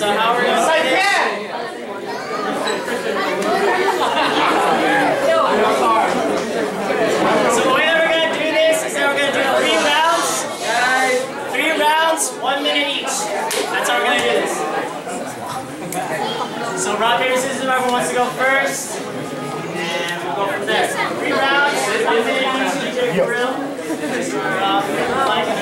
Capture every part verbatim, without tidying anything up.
So how are we gonna say this? So the way that we're gonna do this is that we're gonna do three rounds. Three rounds, one minute each. That's how we're gonna do this. So rock, paper, scissors, whoever wants to go first. And we'll go from there. Three rounds, one minute each, D J Grill. Rock, Mike.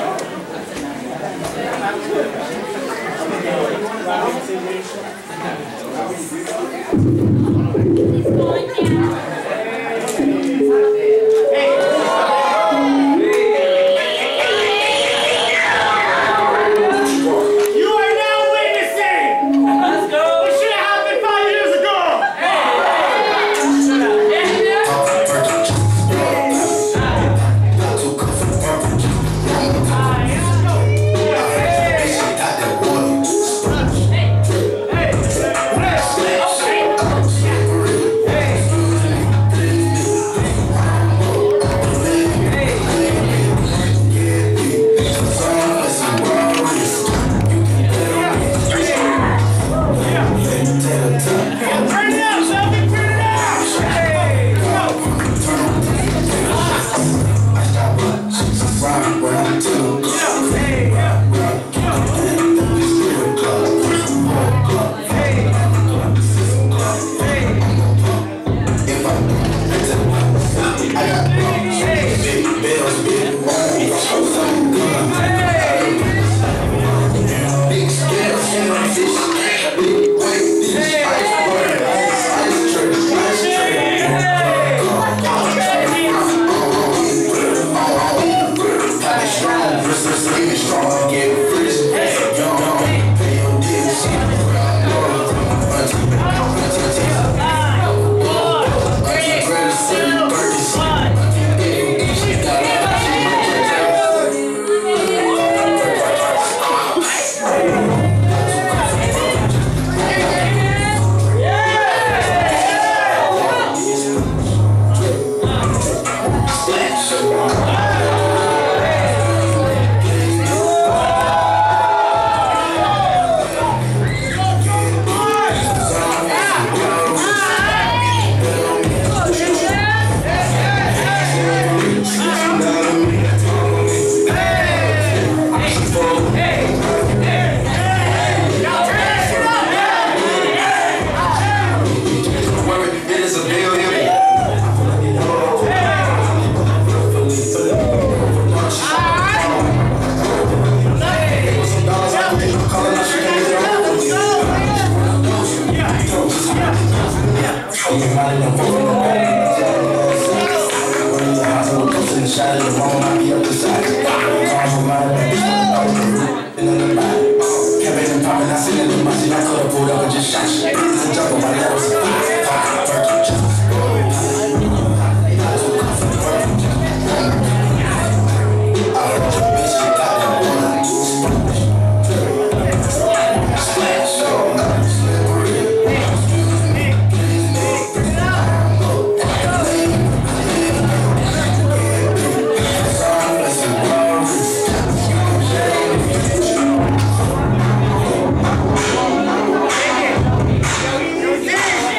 You did!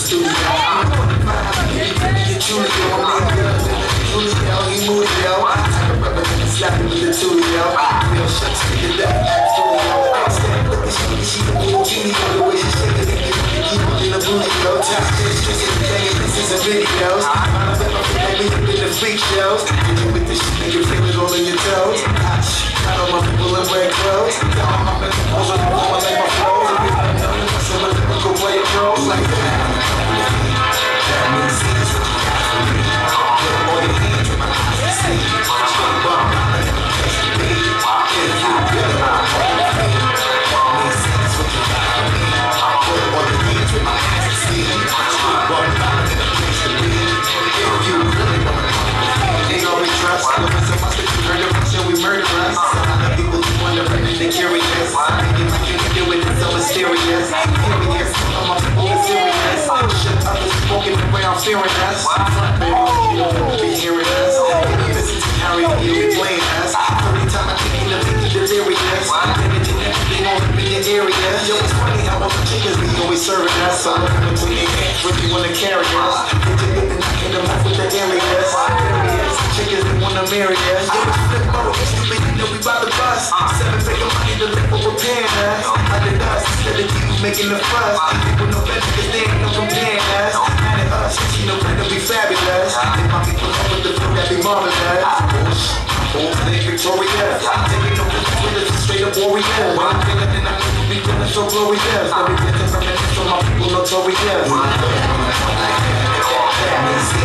studio. Julio, Julio, he moved yo. I can represent slapping with the two yo. Real shit, speak it up, studio. Stand with the shit, she the cool genie, the way she shake it, keep it in the booty yo. Top this, this is banging, this is a videos. I'm up in the freak shows. Hit you with the shit, make you feel it all in your toes. I know my people in red clothes. Down my mental pose, I'm going like my flows. If you don't know, some of them go play a pros like that. That means it's what you got for me. Put all your hands in my eyes to see. Straight bum, I'm in the place to be. If you really want to hold me, that means it's what you got for me. Put all your hands in my eyes to see. Straight bum, I'm in the place to be. If you really want to hold me, they always trust. Look at some monsters, you heard of us, so we murder us. Some of the people who wonder and they're curious. Thinking like you can do it, it's so mysterious. Curious, all my people are serious. Shut up, it's walking around fearing us. Baby, you don't want to be hearing us. You listen to Harry, you be playing us. Every time I think you know, think you're delirious. Anything, everything all up in your area. Yo, it's funny how all the chickens be always serving us. So look between your hands, really wanna carry us. Get you good and I hit them off with the areas. Areas, chickens, they wanna marry us. Yo, it's flip mode, it's stupid, you know we bout to bust. Seven figure money to live for repairing us. I did us, instead of you making the fuss. People know better cause they ain't no comparing us. Mad at us, you know better be fabulous. If my people come with the food, that be marvelous. Old thing victorious. Taking over the thrillers, straight up warrior. When I'm feeling and I'm gonna be feeling so glorious. Let me get the reminiscence so my people notorious. That means